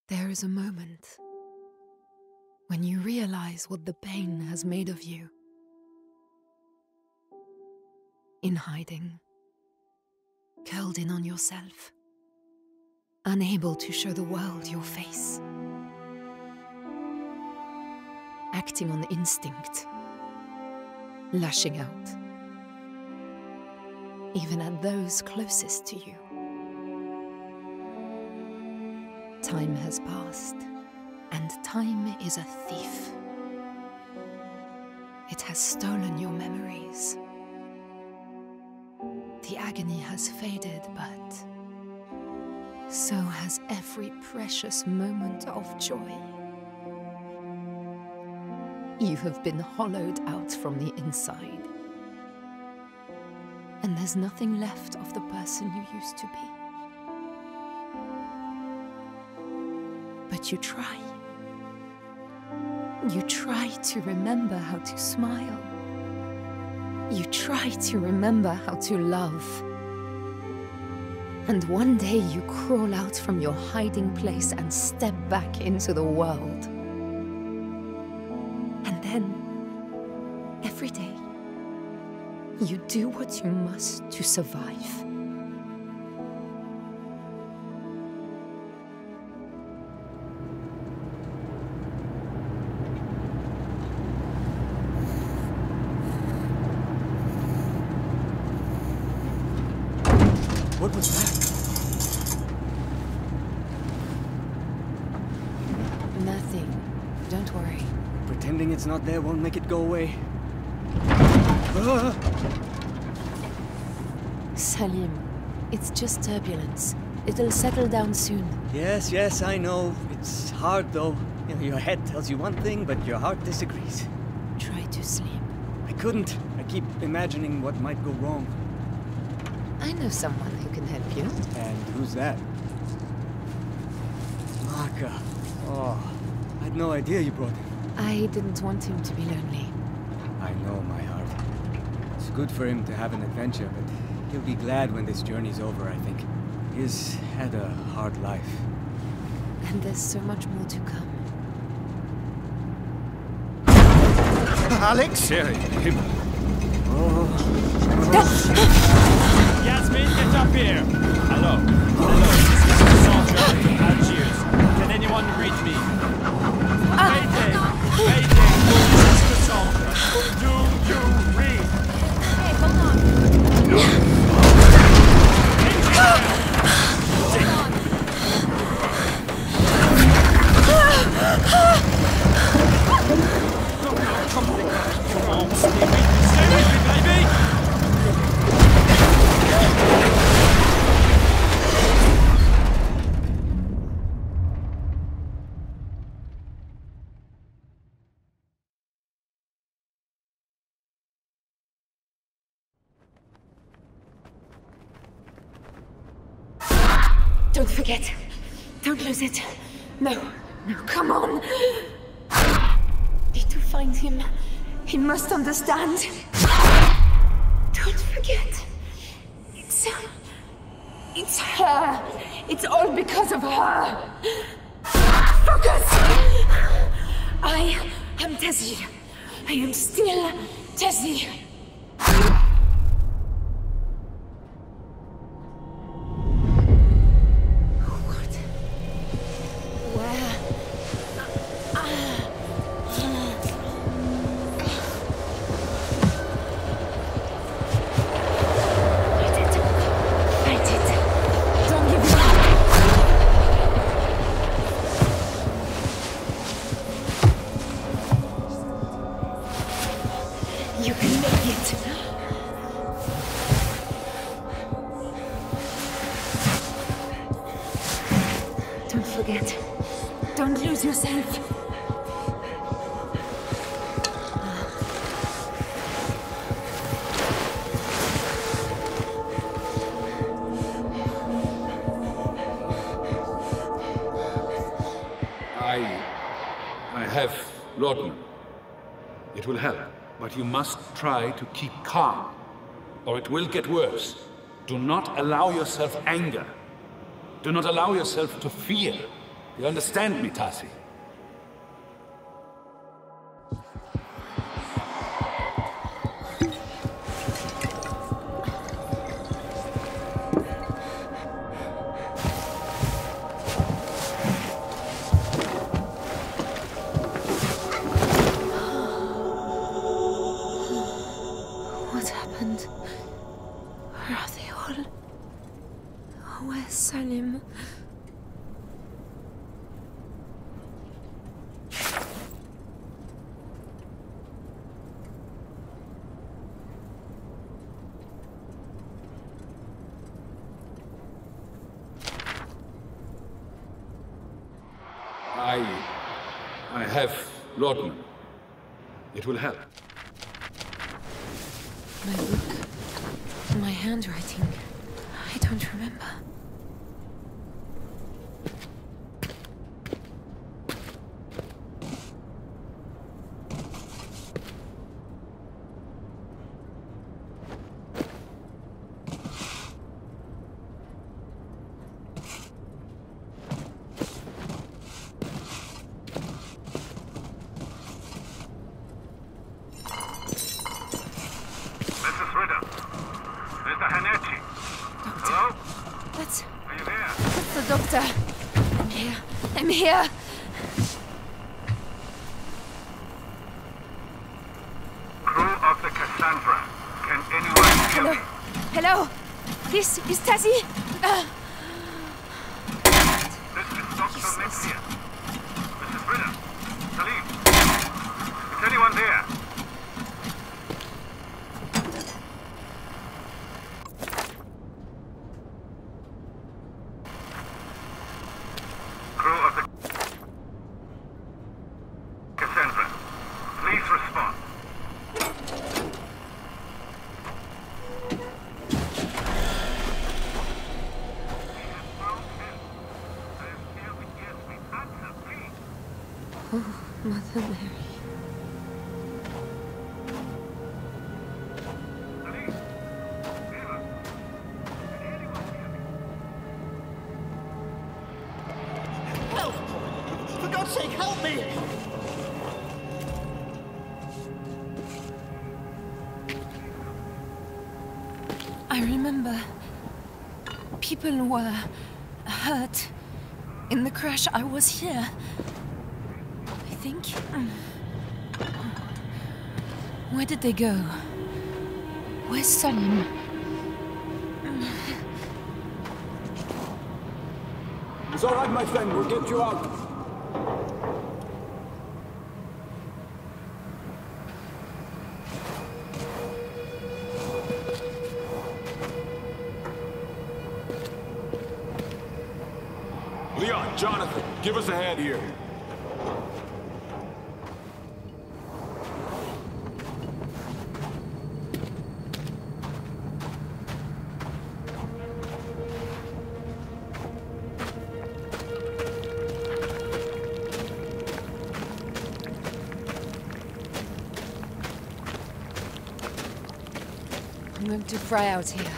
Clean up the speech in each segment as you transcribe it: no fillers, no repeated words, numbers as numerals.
There is a moment when you realize what the pain has made of you. In hiding, curled in on yourself, unable to show the world your face. Acting on instinct, lashing out, even at those closest to you. Time has passed, and time is a thief. It has stolen your memories. The agony has faded, but so has every precious moment of joy. You have been hollowed out from the inside, and there's nothing left of the person you used to be. But you try. You try to remember how to smile. You try to remember how to love. And one day you crawl out from your hiding place and step back into the world. And then, every day, you do what you must to survive. What was that? Nothing. Don't worry. Pretending it's not there won't make it go away. Salim, it's just turbulence. It'll settle down soon. Yes, I know. It's hard though. You know, your head tells you one thing, but your heart disagrees. Try to sleep. I couldn't. I keep imagining what might go wrong. I know someone who can help you. And who's that? Maka. Oh, I had no idea you brought him. I didn't want him to be lonely. I know, my heart. It's good for him to have an adventure, but he'll be glad when this journey's over, I think. He's had a hard life. And there's so much more to come. Alex? Him. Yasmin, get up here! Hello. This is Cassandra from Algiers. Can anyone read me? Mayday! This is Cassandra. Do you read? Hey, hold on. Hold on. Come on, stay with me, baby! Don't forget. Don't lose it. No, come on. Need to find him. He must understand. Don't forget. It's her. It's all because of her. Focus! I am Tasi. I am still Tasi. You can make it. Don't forget. Don't lose yourself. I have laudanum. It will help, but you must try to keep calm, or it will get worse. Do not allow yourself anger. Do not allow yourself to fear. You understand me, Tasi? What happened? Where are they all? Where's Salim? I have laudanum. It will help. My book. My handwriting. I don't remember. I'm here. Crew of the Cassandra. Can anyone hear me? Hello. This is Tasi. This is Dr. Amnesia. Mrs. Ritter. Salim. Is anyone there? Oh, Mother Mary. Help! For God's sake, help me! I remember people were hurt in the crash. I was here. I think. Where did they go? Where's Salim? It's all right, my friend. We'll get you out. Leon, Jonathan, give us a hand here. I'm going to fry out here.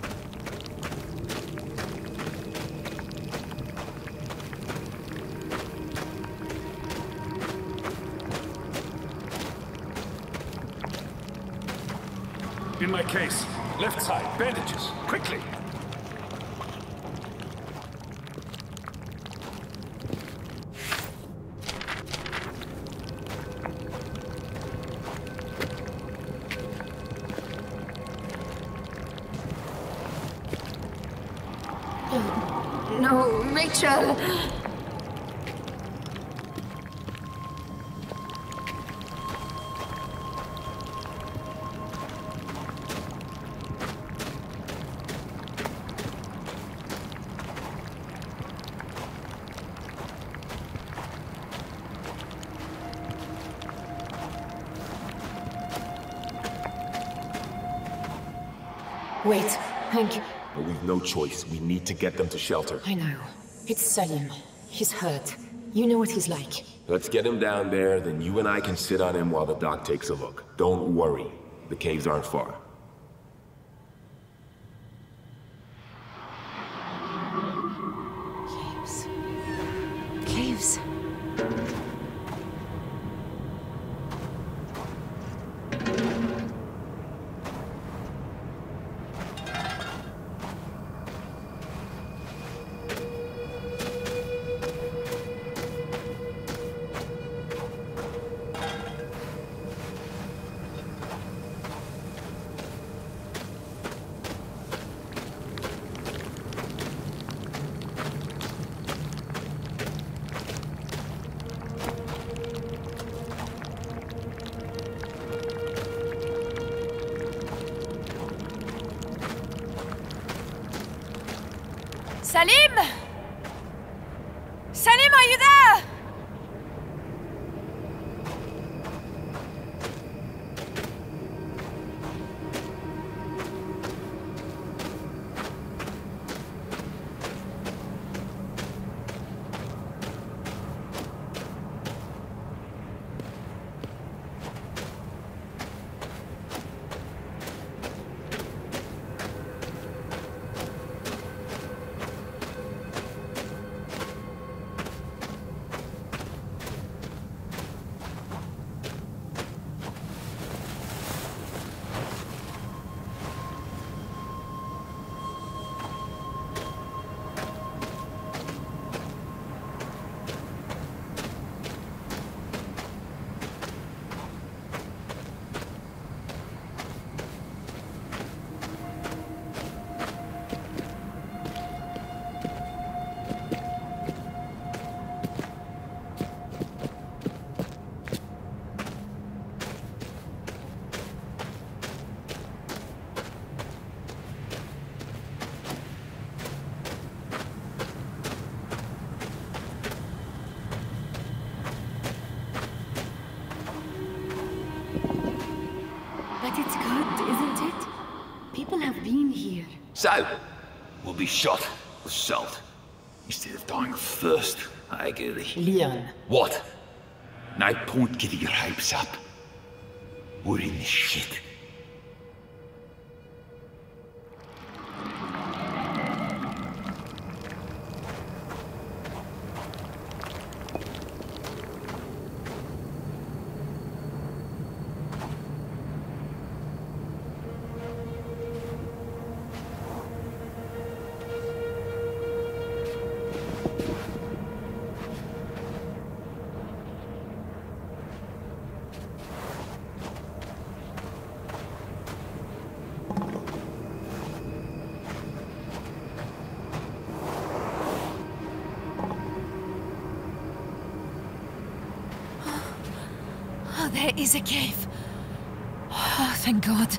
In my case. Left side. Bandages. Quickly. No, Rachel! Wait, Hank. But we've no choice. We need to get them to shelter. I know. It's Salim. He's hurt. You know what he's like. Let's get him down there, then you and I can sit on him while the doc takes a look. Don't worry. The caves aren't far. Caves. Salim! Salim, are you there? So, we'll be shot with salt instead of dying of thirst. I agree. Leon. What? No point getting your hopes up. We're in this shit. There is a cave. Oh, thank God.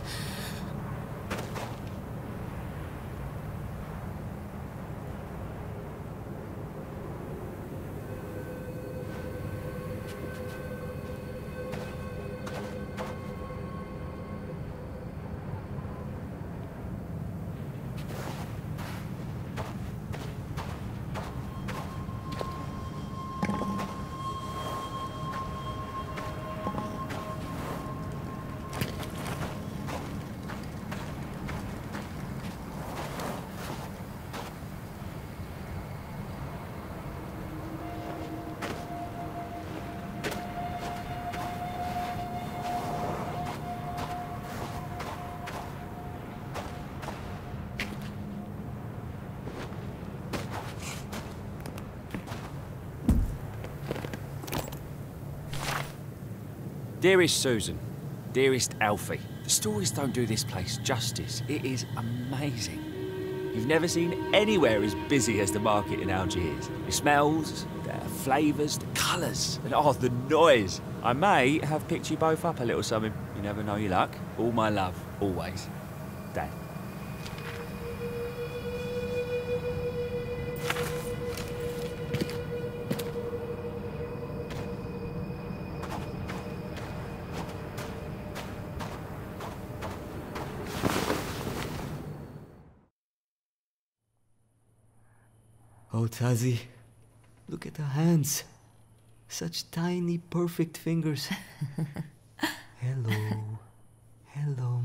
Dearest Susan, dearest Alfie, the stories don't do this place justice. It is amazing. You've never seen anywhere as busy as the market in Algiers. The smells, the flavours, the colours, and oh, the noise. I may have picked you both up a little something. You never know your luck. All my love, always. Dad. Oh, Tasi, look at the hands. Such tiny, perfect fingers. Hello. Hello.